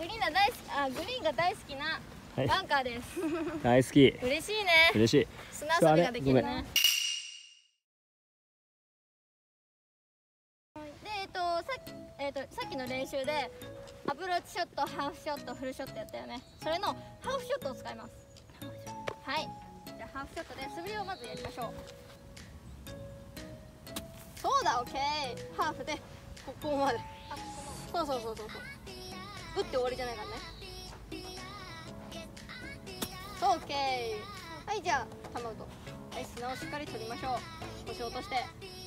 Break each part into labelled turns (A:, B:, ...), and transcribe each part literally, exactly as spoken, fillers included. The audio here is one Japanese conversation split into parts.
A: グリーンが大好き、あ、グリーンが大好きなバンカーです。
B: 大好き。
A: 嬉しいね。
B: 嬉しい。
A: 砂遊びができるね。で、えっと、さっき、えっと、さっきの練習で。アプローチショット、ハーフショット、フルショットやったよね。それのハーフショットを使います。はい。じゃあハーフショットで素振りをまずやりましょう。そうだ、オッケー。ハーフでここまで。そうそうそうそうそう。打って終わりじゃないからね。そう、オッケー。はい、じゃあ球アウト。はい、砂をしっかり取りましょう。腰を落として。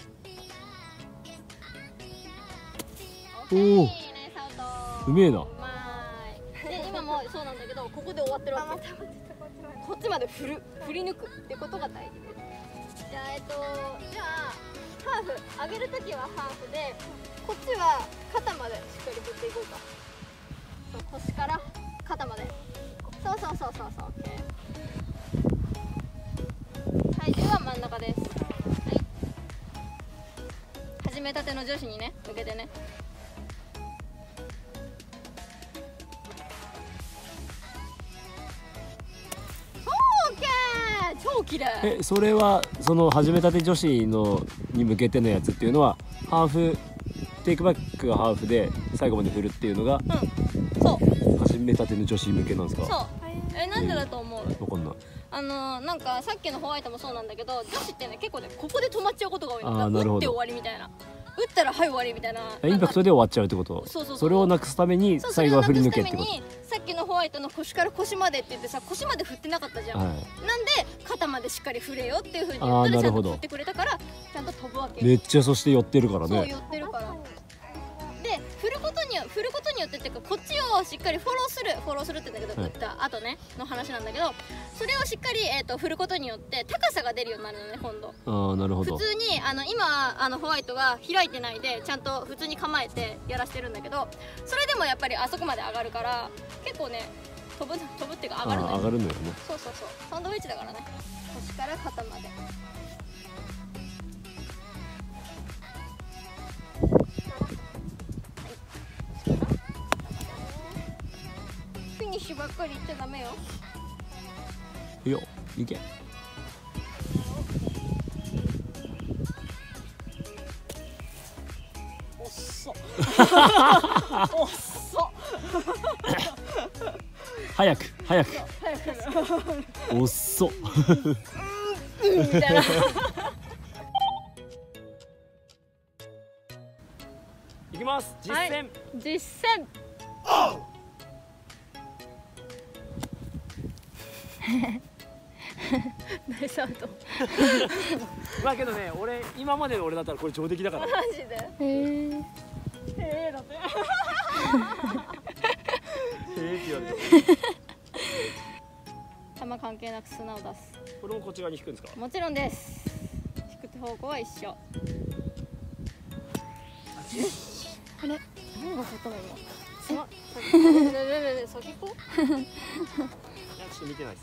A: オッケー。ナイスアウト。
B: うめえな。
A: で、今もそうなんだけど、ここで終わってるわけ。こっちまで振る、振り抜くってことが大事です。じゃあ、えっと、じゃあ、ハーフ、上げるときはハーフで、こっちは肩までしっかり振っていこうか。そう、腰から肩まで。そうそうそうそうそう、オッケー。体重は真ん中です。はい。始めたての女子にね、向けてね。超綺麗。
B: え、それはその始めたて女子のに向けてのやつっていうのはハーフテイクバックがハーフで最後まで振るっていうのが、
A: うん、そう
B: 始めたての女子向けなんですか？
A: そう。え、なんでだと思う？
B: わかんない。
A: あのー、なんかさっきのホワイトもそうなんだけど、女子ってね結構ねここで止まっちゃうことが多いの。
B: あー、なるほど。
A: 打って終わりみたいな、打ったらはい終わりみたいな、
B: インパクトで終わっちゃうってこと？
A: そうそうそう。
B: それをなくすために最後は振り抜けってこと？
A: さっきのホワイトの腰から腰までって言ってさ、腰まで振ってなかったじゃん、はい、なんで肩までしっかり振れよっていうふうに言ったらちゃんと振ってくれたから、ちゃんと飛ぶわけ。
B: めっちゃそして寄ってるからね。
A: そう寄ってるから。で振ることに振ることによってっていうか、こっちをしっかりフォローするフォローするって言うんだけど、はい、打った後ねの話なんだけど、それをしっかり、えー、と振ることによって高さが出るようになるのね、今度。
B: ああ、なるほど。
A: 普通にあの今あのホワイトが開いてないでちゃんと普通に構えてやらせてるんだけど、それでもやっぱりあそこまで上がるから結構ね飛ぶ飛ぶっていうか上がるのよ。
B: 上がるのよね。
A: そうそうそう、サンドウィッチだからね。腰から肩まで。フィニッシュばっかり言っちゃダメよ。
B: いや、いけ。
A: おっそ。おっそ。
B: 早く早く。おっそ。
A: うんみたいな。
B: いきます。実践。はい、
A: 実践。ナイスアウト。
B: まあけどね、俺今までの俺だったらこれ上出来だから。
A: マジで。へえ。へえだって。へ
B: えって言われて。
A: 球関係なく砂を出す。
B: これもこっち側に引くんですか？
A: もちろんです。引く方向は一緒。あれ、何が勝ったの今。砂。ねねねねね、先行こう。
B: いや、ちょっと見てないです。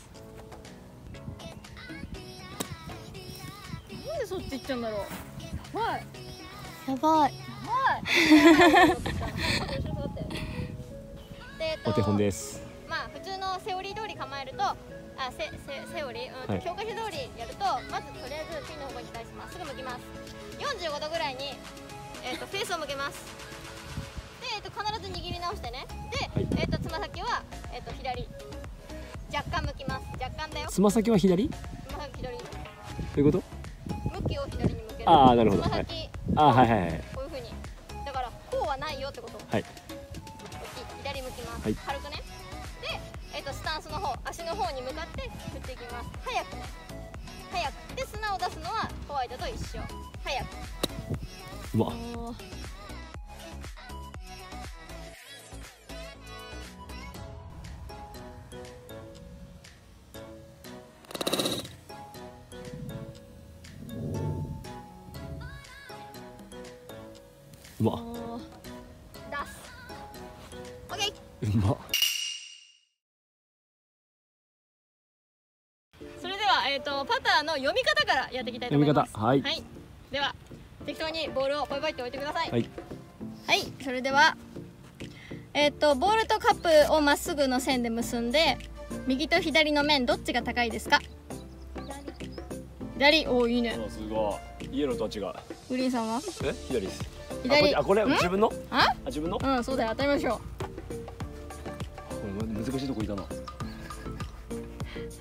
A: なんでそっち行っちゃうんだろう。やばい。
C: やばい。
A: やばい。
B: お手本です。
A: まあ普通のセオリー通り構えると、あ、セセセオリー、うん、はい、教科書通りやると、まずとりあえずピンの方向に対してまっすぐ向きます。よんじゅうごどぐらいにえっ、ー、とフェースを向けます。で、えっ、ー、と必ず握り直してね。で、はい、えっ、ー、とつま先はえっ、と左。若干向きます。若干だよ。
B: つま先は左？
A: つま先左。ど
B: ういうこと？
A: 向きを左に向ける。
B: ああ、なるほど。
A: つま先。
B: ああ、はいはいはい。
A: こういう風に。だからこうはないよってこと。
B: はい。
A: 左向きます。
B: はい、
A: 軽くね。で、えっ、ー、とスタンスの方、足の方に向かって振っていきます。早くね。早く。で、砂を出すのはホワイトと一緒。早く。
B: うわ。うわ。
A: 出す。オッケ
B: ー。うま。
A: それでは、えっ、ー、とパターの読み方からやっていきたいと思います。
B: 読み方、はい。
A: はい。では適当にボールをポイポイって置いてください。
B: はい。
A: はい。それではえっとボールとカップをまっすぐの線で結んで、右と左の面どっちが高いですか？左。おお、いいね。
B: すごい。イエローとは違う。
A: グリーンさんは？
B: え、左です。
A: 左。
B: あ、これ自分の？
A: あ？
B: あ、自分の？
A: うん、そうだよ。当たりましょう。
B: これ難しいとこいたな。
A: はい、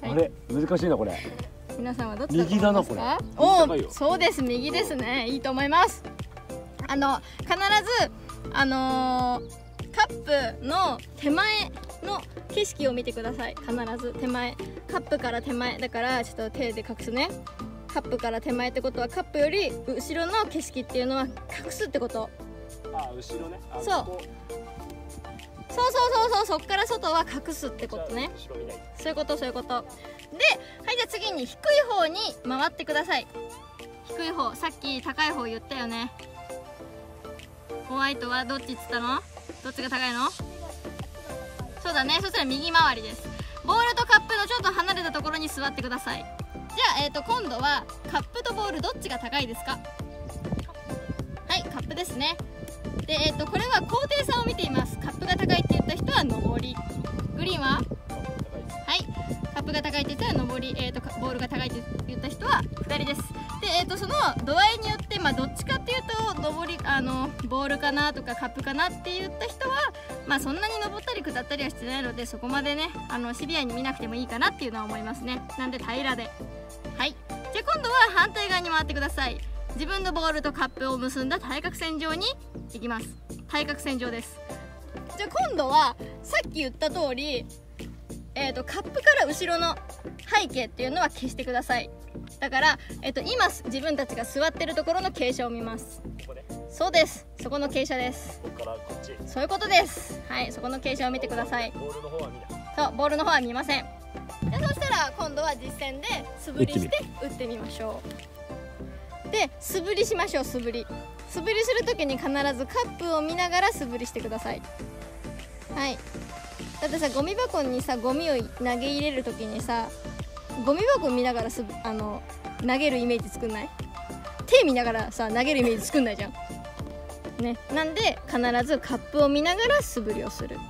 B: あれ難しいなこれ。
A: 皆さんはどっちだと思い
B: 右だな
A: ますか？
B: これ。
A: おお、
B: 右高いよ。
A: そうです。右ですね。いいと思います。あの必ずあのー、カップの手前の景色を見てください。必ず手前、カップから手前だから、ちょっと手で隠すね。カップから手前ってことはカップより後ろの景色っていうのは隠すってこと。
B: あ、後ろね。
A: そうそうそうそうそう、そっから外は隠すってことね。そういうことそういうことで、はい、じゃあ次に低い方に回ってください。低い方、さっき高い方言ったよね。ホワイトはどっちっつったの？どっちが高いの？そうだね。そしたら右回りです。ボールとカップのちょっと離れたところに座ってください。じゃあ、えーと今度はカップとボールどっちが高いですか？はい、カップですね。で、えーとこれは高低差を見ています。カップが高いって言った人は上り、グリーンははい、カップが高いって言ったら上り、えーとボールが高いって言った人は下りです。で、えーとその度合いによって、まあ、どっちかっていうと上り、あのボールかなとかカップかなって言った人は、まあ、そんなに上ったり下ったりはしてないので、そこまでね、あのシビアに見なくてもいいかなっていうのは思いますね。なんで平らで。はい、じゃあ今度は反対側に回ってください。自分のボールとカップを結んだ対角線上に行きます。対角線上です。じゃあ今度はさっき言った通り、えーとカップから後ろの背景っていうのは消してください。だから、えーと今自分たちが座ってるところの傾斜を見ます。
B: ここね。
A: そうです。そこの傾斜です。
B: ここからこっち。
A: そういうことです。はい、そこの傾斜を見てください。
B: ボールの方は見ない。
A: そう、ボールの方は見ません。で、そしたら今度は実戦で素振りして打ってみましょう。で、素振りしましょう。素振り素振りするときに必ずカップを見ながら素振りしてください。はい。だってさ、ゴミ箱にさ、ゴミを投げ入れるときにさ、ゴミ箱見ながらすあの投げるイメージ作んない？手見ながらさ投げるイメージ作んないじゃんね。なんで必ずカップを見ながら素振りをする。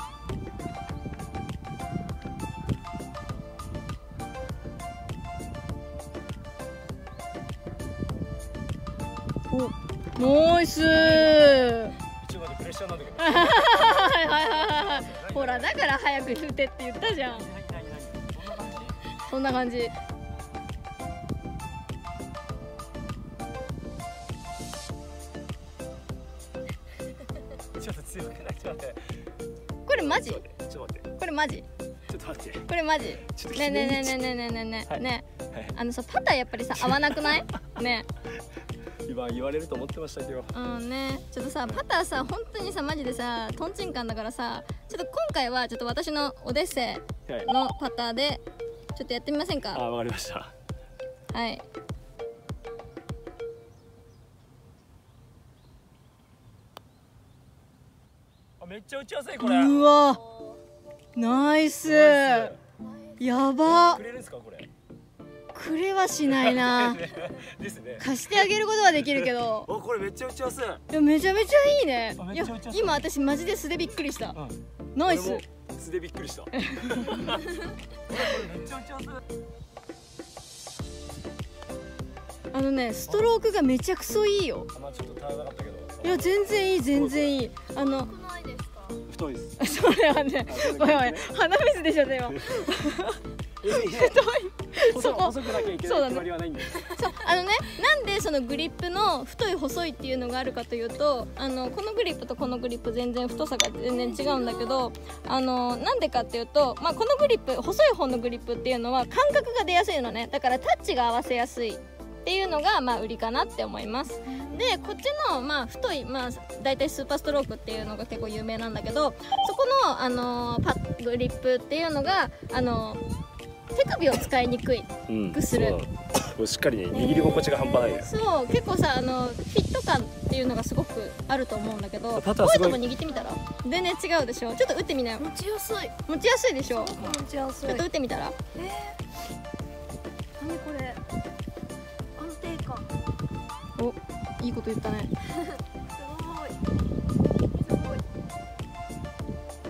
A: お、ナイスー。
B: 一応までプレッシャーなんだけど。
A: はいはいはいはい。ほら、だから早く打てって言ったじゃん。そんな感じ。
B: ちょっと強くない？ちょっと待って。
A: これマジ？
B: ちょっと待って。
A: これマジ？
B: ちょっと待って。
A: これマジ？ねえねえねえねえねえねえねえねえ。あのさ、パターやっぱりさ合わなくない？ね。
B: 今言われると思ってましたけど。
A: うんね。ちょっとさ、パターさ本当にさマジでさトンチンカンだからさ、ちょっと今回はちょっと私のオデッセイのパターでちょっとやってみませんか？
B: あ、わかりました。
A: はい。
B: めっちゃ打ちやすいこれ。
A: うわ、ナイス。やば。
B: くれるんですかこれ？
A: くれはしないな。
B: ですね。
A: 貸してあげることはできるけど。
B: お、これめっちゃ打ちやすい。
A: いや、めちゃめちゃいいね。いや、
B: めっちゃ打ちやすい。
A: 今私マジで素でびっくりした。
B: うん、
A: ナイス。
B: 素でびっくりした。これめっちゃ打ちやすい。
A: あのね、ストロークがめちゃくそいいよ。
B: まあちょっと足らなかったけど。
A: いや、全然いい全然いい。あの
B: 太いです。
A: それはね、ごめんごめん、鼻水でしょ今。
B: そこ細くなきゃいけない決まりはないんだよ。
A: そう、あのね、なんでそのグリップの太い細いっていうのがあるかというと、あのこのグリップとこのグリップ全然太さが全然違うんだけど、あのなんでかっていうと、まあ、このグリップ、細い方のグリップっていうのは感覚が出やすいのね。だからタッチが合わせやすいっていうのがまあ売りかなって思います。で、こっちのまあ太い、まあだいたいスーパーストロークっていうのが結構有名なんだけど、そこのあのパッグリップっていうのがあの手首を使いにくいくする。
B: うん、しっかりね、握り心地が半端ないです。
A: そう、結構さ、あのフィット感っていうのがすごくあると思うんだけど、
B: パターすごい。
A: ホワイトも握ってみたら全然違うでしょ。ちょっと打ってみなよ。
C: 持ちやすい。
A: 持ちやすいでしょ。
C: 持ちやすい。
A: ちょっと打ってみたら。
C: えー、何これ。安定感。
A: お、いいこと言ったね。
C: すごい。すごい。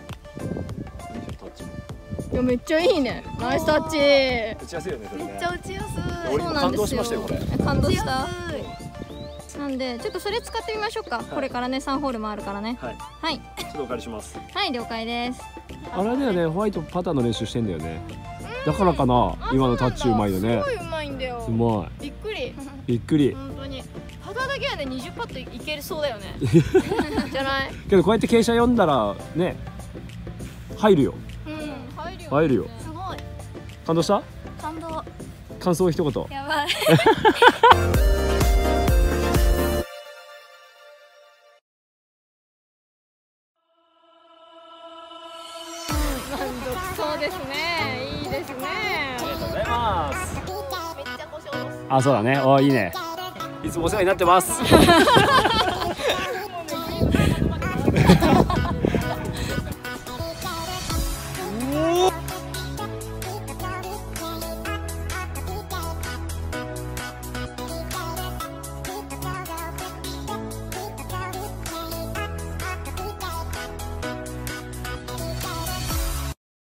A: やめっちゃいいね。ナイスタッチ。
B: 打ちやすいよねそれね。
C: めっちゃ打ちやすい。
B: 俺も感動しましたよこれ。
A: 感動した。
C: 打ちや
A: なんでちょっとそれ使ってみましょうか。これからねさんホールもあるからね。
B: はい。
A: はい
B: ちょっとお借りします。
A: はい了解です。
B: あれだよね、ホワイトパターの練習してんだよね。だからかな、今のタッチうまいよね。
A: すごいうまいんだよ。
B: うまい。
A: びっくり。
B: びっくり。
A: 本当に。パターだけはねにじゅうパットいけるそうだよね。じゃない？
B: けどこうやって傾斜読んだらね、入るよ。
A: うん入るよ。
B: 入るよ。
C: すごい。
B: 感動した？
C: 感動。
B: 感想一言。
C: やばい。
A: そうですね。いいですね。
B: ありがとうございます。
C: めっちゃ腰下ろす。
B: あ、そうだね。お、いいね。いつもお世話になってます。